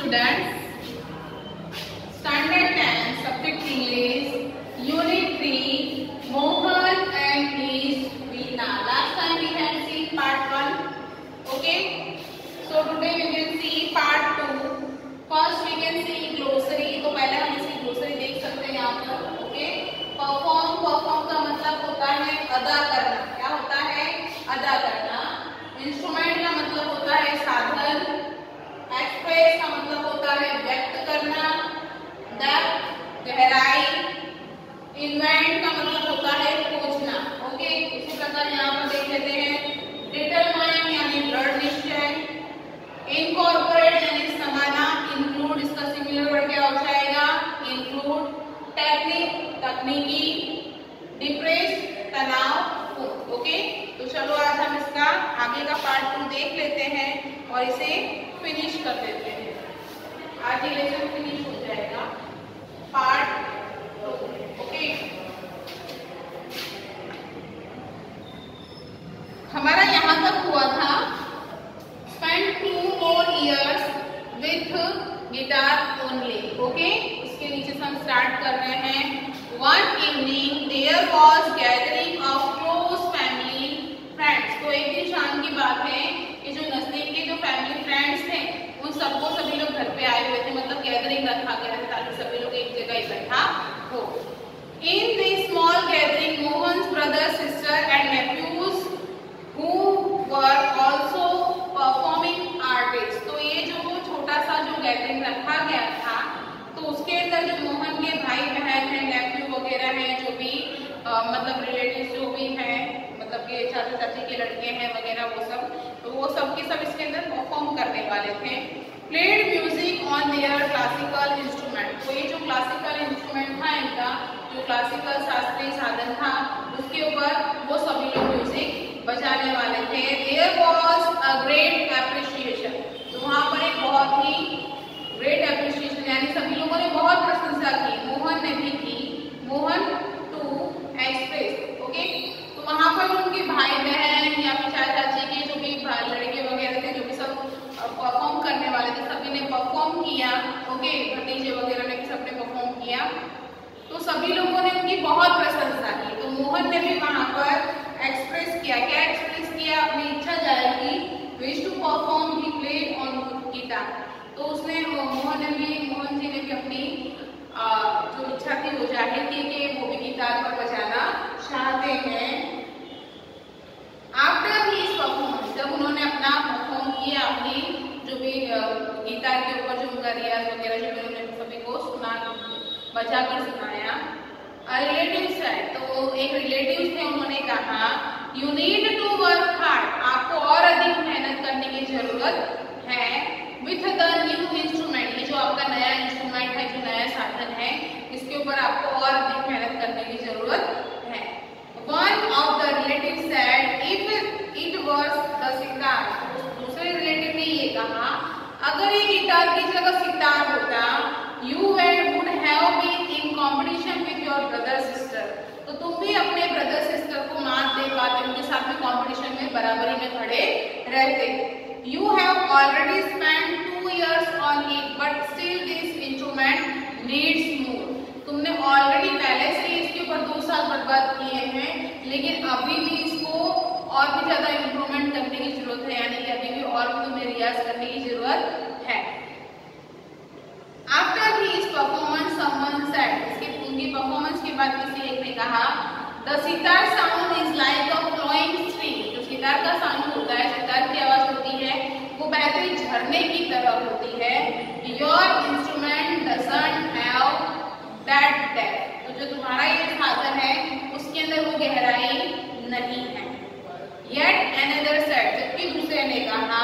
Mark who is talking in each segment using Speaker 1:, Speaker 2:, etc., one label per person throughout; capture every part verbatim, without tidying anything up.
Speaker 1: students, standard ten, subject English, unit three, Mohan and his Veena. Last time we had seen part one. Okay, so today we will see part two. First we can see glossary. तो पहले हम इसकी glossary देख सकते हैं यहाँ पर. Okay, perform, perform का मतलब होता है अदा करना. क्या होता है? अदा करना. इंस्ट्रूमेंट का मतलब होता है साधन. एक्सप्रेस का मतलब होता है व्यक्त करना. डेप्थ गहराई. इन्वेंट का मतलब होता है खोजना. ओके, इसी प्रकार यहाँ पर देख लेते हैं डिटरमाइन यानी दृढ़ निश्चय. इनकॉर्पोरेट यानी समाना. इंक्लूड इसका सिमिलर वर्ड क्या हो जाएगा? इंक्लूड. टेक्निक तकनीकी. डिप्रेस तनाव. ओके, तो चलो आज हम इसका आगे का पार्ट टू देख लेते हैं और इसे फिनिश कर देते हैं. आज ये लेसन फिनिश हो जाएगा पार्ट टू. ओके, हमारा यहाँ तक हुआ था spend two more years with guitar only. Okay, इसके नीचे से हम स्टार्ट कर रहे हैं. One evening there was gathering of close family friends. तो एक दिन शाम की बात है कि जो नजदीक के जो फैमिली फ्रेंड्स थे उन सबको सभी लोग घर पे आए हुए थे. मतलब गैदरिंग रखा गया था ताकि सभी लोग एक जगह इकट्ठा हो. In this small gathering Mohan's brother sister and nephews who were also performing artist. तो ये जो छोटा सा जो गैदरिंग रखा गया था तो उसके अंदर जो मोहन के भाई बहन है, नेफ्यू वगैरह हैं, जो भी आ, मतलब रिलेटिव्स जो भी हैं, मतलब के चाचा चाची के लड़के हैं वगैरह वो सब, तो वो सब के सब इसके अंदर परफॉर्म करने वाले थे. Played music on there classical instrument. तो ये जो क्लासिकल इंस्ट्रूमेंट था इनका, जो क्लासिकल शास्त्रीय साधन था उसके ऊपर वो सभी लोग म्यूजिक बजाने वाले थे. There was a great appreciation. तो वहाँ पर एक बहुत ही ग्रेट एप्रिशिएशन यानी सभी लोगों ने बहुत प्रशंसा की. मोहन ने भी की. Mohan to express. ओके, तो वहाँ पर उनके भाई बहन या फिर चाचा चाची के जो भी लड़के वगैरह थे जो भी सब परफॉर्म करने वाले थे सभी ने परफॉर्म किया. ओके, भतीजे वगैरह ने भी सबने परफॉर्म किया. तो सभी लोगों ने उनकी बहुत प्रशंसा की. तो मोहन ने भी वहाँ पर एक्सप्रेस किया. क्या एक्सप्रेस किया? अपनी इच्छा जाहिर की. Wish to perform he played on guitar. तो उसने मोहन ने भी मोहन जी ने भी अपनी आ, जो इच्छा थी वो जाहिर की कि वो भी गिटार पर बजाना चाहते हैं. आफ्टर हिज परफॉर्मेंस, जब उन्होंने अपना परफॉर्म किया, अपनी जो भी गिटार के ऊपर जो उनका रियाज वगैरह जो भी उन्होंने सभी को सुना बजा कर सुनाया. रिलेटिव्स है, तो एक रिलेटिव्स थे, उन्होंने कहा you need to work hard. आपको और अधिक मेहनत करने की जरूरत है. विथ द न्यू इंस्ट्रूमेंट, ये जो आपका नया इंस्ट्रूमेंट है, जो नया साधन है, इसके ऊपर आपको और अधिक मेहनत करने की जरूरत है. One of the relative said if it was the sitar. दूसरे रिलेटिव ने ये कहा अगर ये गिटार की जगह सितार होता you would would have been in competition with your brother sister. तो तुम भी अपने ब्रदर सिस्टर को मात दे पाते, उनके साथ में कॉम्पिटिशन में बराबरी में खड़े रहते. You have already spent two years on it, but still this instrument needs more. तुमने ऑलरेडी पहले से इसके ऊपर दो साल बर्बाद किए हैं, लेकिन अभी भी इसको और भी ज्यादा इम्प्रूवमेंट करने की जरूरत है. यानी कि अभी भी और भी तुम्हें रियाज करने की जरूरत है. After his performance, someone said, इसके उनकी परफॉर्मेंस के बाद किसी एक ने कहा the sitar sound is like a flowing stream. जो सितार का साउंड होता है, सितार की आवाज होती है, वो बहते झरने की तरह होती है. Your instrument doesn't have that depth. तो जो तुम्हारा ये साधन है उसके अंदर वो गहराई नहीं है. Yet another said, जबकि दूसरे ने कहा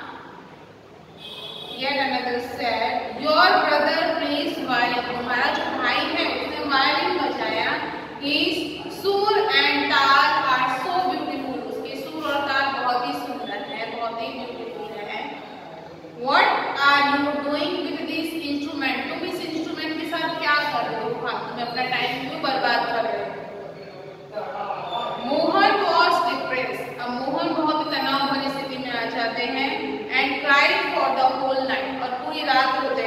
Speaker 1: Yet another said, your brother plays violin. तुम्हारा जो भाई है उसने वायलिन बजाया. His सुर एंड ताल आर सो ब्यूटीफुल. उसके सुर और ताल बहुत ही सुंदर है, बहुत ही ब्यूटीफुल है. What are you doing with this instrument. तुम इस इंस्ट्रूमेंट के साथ क्या कर रहे हो? हाँ, तुम अपना टाइम क्यों बर्बाद कर रहे हो? Mohan was depress. अब मोहन बहुत तनाव भरी स्थिति में आ जाते हैं. And cried for the whole night. और पूरी रात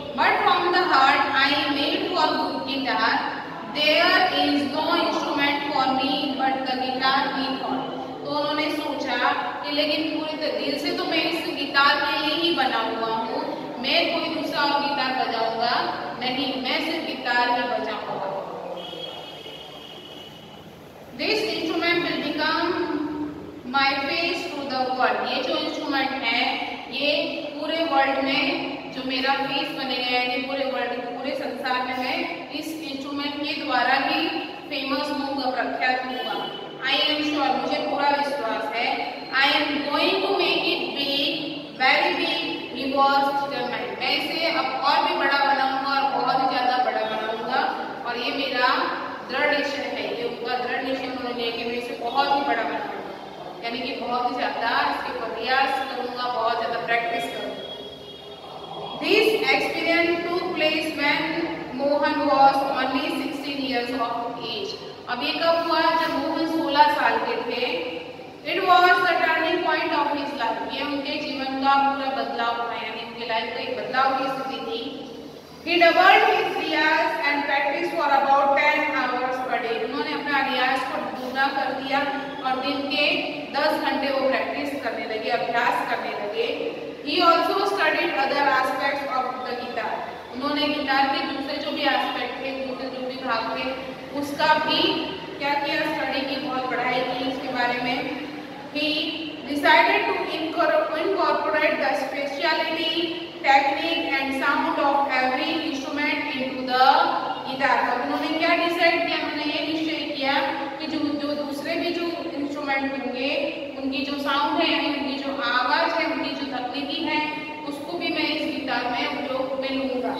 Speaker 1: but from the heart I made for good guitar. There is no instrument for me but the guitar he thought. तो उन्होंने सोचा कि लेकिन पूरे दिल से तो मैं इस गिटार के लिए ही बना हुआ हूँ, मैं कोई दूसरा और गिटार बजाऊंगा नहीं, मैं सिर्फ गिटार ही बजाऊंगा। This instrument will become my face to the world. ये जो इंस्ट्रूमेंट है ये पूरे वर्ल्ड में जो मेरा फेस बनेगा, यानी पूरे वर्ल्ड पूरे संसार में मैं इस इंस्ट्रूमेंट के द्वारा ही फेमस होऊंगा, प्रख्यात होऊंगा। आई एम श्योर, मुझे पूरा विश्वास है। I am going to make it big, very big, he was determined. मैं इसे अब और भी बड़ा बनाऊंगा और बहुत ही ज्यादा बड़ा बनाऊंगा, और ये मेरा दृढ़ निश्चय है, ये उनका दृढ़ निश्चय उन्होंने लिया कि मैं इसे बहुत ही बड़ा बनाऊंगा, यानी कि बहुत ही ज्यादा इसके प्रयास करूंगा, बहुत ज्यादा प्रैक्टिस करूंगा। This experience took place when Mohan was only sixteen years of age. अब ये कब हुआ? जब मोहन सोलह साल के थे। It was the turning point of his life. ये उनके जीवन का पूरा बदलाव था, यानी उनके लाइफ का एक बदलाव की स्थिति थी। He doubled his Riyaz and practiced for about ten hours per day. उन्होंने अपना रियाज को दुगना कर दिया और दिन के दस घंटे वो प्रैक्टिस करने लगे, अभ्यास करने लगे। He also studied other aspects of the guitar. उन्होंने गिटार के दूसरे जो भी एस्पेक्ट थे, दूसरे जो भी भाग थे, उसका भी क्या किया, स्टडी की, बहुत पढ़ाई की इसके बारे में। He decided to incorporate the speciality, technique and sound of every instrument into the guitar. अब उन्होंने क्या डिसाइड किया, उन्होंने ये निश्चय किया कि जो जो दूसरे भी जो इंस्ट्रूमेंट होंगे उनकी जो साउंड है, यानी उनकी जो आवाज है, उनकी जो तकनीकी है, उसको भी मैं इस गिटार में उपयोग में लूंगा।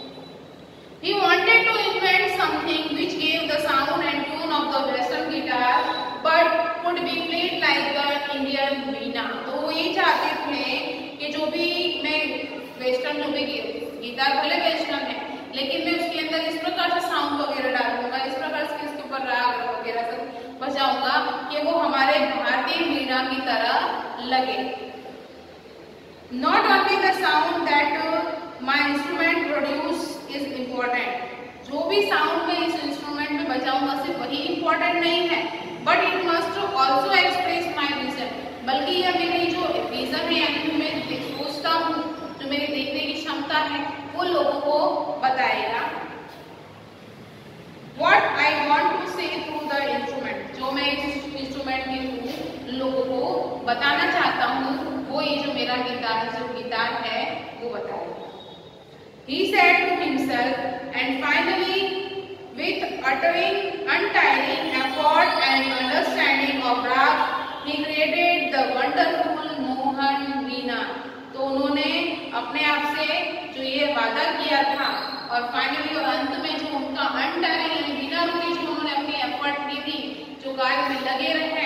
Speaker 1: He wanted to invent something which gave the sound and tune of the western guitar, but could be played like the Indian veena. तो वो ये चाहते थे कि जो भी मैं वेस्टर्न जो भी गिटार भले वेस्टर्न है, लेकिन मैं उसके अंदर इस प्रकार से साउंड वगैरह डालूंगा, इस प्रकार से इसके ऊपर राग वगैरह सब बजाऊंगा कि वो हमारे भारतीय वीणा की तरह लगे। Not only the sound that uh, my instrument produce is important. जो भी साउंड मैं इस इंस्ट्रूमेंट में बजाऊंगा सिर्फ वही इम्पोर्टेंट नहीं है, but it must also express my vision, बल्कि यह मेरी जो विजन है, यानी मैं सोचता हूँ, जो मेरी देखने की क्षमता है, वो लोगों को बताएगा। What I want to say through the instrument, जो मैं इस इंस्ट्रूमेंट के थ्रू लोगों को बताना चाहता हूँ, वो ये जो मेरा गिटार जो गिटार है वो बताएगा। He said to himself, and finally, with uttering, untiring effort and understanding of rag, he created the wonderful Mohan Veena. तो उन्होंने अपने आप से जो ये वादा किया था और फाइनली और अंत में जो उनका अनटायरिंग यानी बिना रुके जो उन्होंने अपनी एफर्ट की थी, जो कार्य में लगे रहे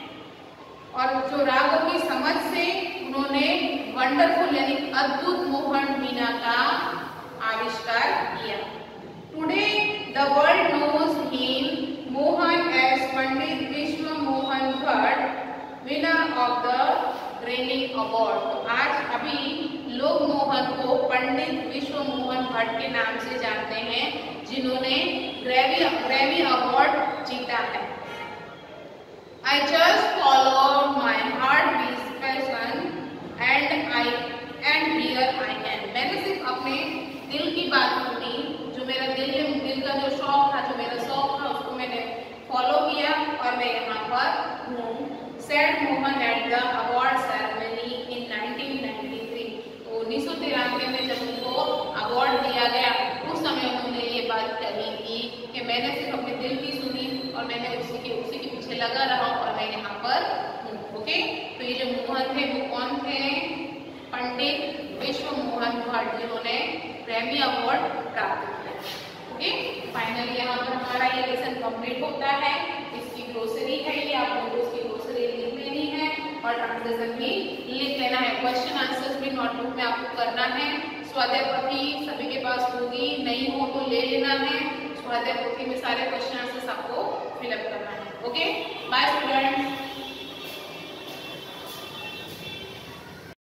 Speaker 1: और जो रागों की समझ से उन्होंने वंडरफुल यानी अद्भुत मोहन वीणा का आविष्कार किया। Today the world knows him Mohan as Pandit Vishwa Mohan Bhatt, winner of the Grammy award. तो आज अभी लोग मोहन को पंडित विश्व मोहन भट्ट के नाम से जानते हैं, जिन्होंने ग्रैमी ग्रैमी अवार्ड जीता है। I just followed my heartbeat's passion and I and here I am. मैंने सिर्फ अपने दिल की बात सुनी, जो मेरा दिल दिल का जो शौक था, जो मेरा शौक था, उसको मैंने फॉलो किया और मैं यहाँ पर हूँ। Said Mohan at the award ceremony in nineteen ninety-three. तो उन्नीस सौ तिरानवे में जब उनको अवार्ड दिया गया, उस समय उन्होंने ये बात कही थी कि मैंने सिर्फ अपने दिल की सुनी और मैंने उसी के उसी के पीछे लगा रहा और मैं यहाँ पर हूँ। ओके, तो ये जो मोहन थे वो कौन थे? पंडित विश्व मोहन भट्ट, जिन्होंने ग्रैमी अवार्ड प्राप्त किया। ओके, फाइनली यहाँ पर हमारा ये लेसन कंप्लीट होता है। इसकी ग्रोसरी है, ये आप लोगों को इसकी ग्रोसरी लिख लेनी है और ट्रांसलेशन भी लिख लेना है। क्वेश्चन आंसर्स भी नोटबुक में आपको करना है। स्वाध्याय पोथी सभी के पास होगी, नहीं हो तो ले लेना है। स्वाध्याय पोथी में सारे क्वेश्चन आंसर्स आपको फिलअप करना है। Okay, bye students.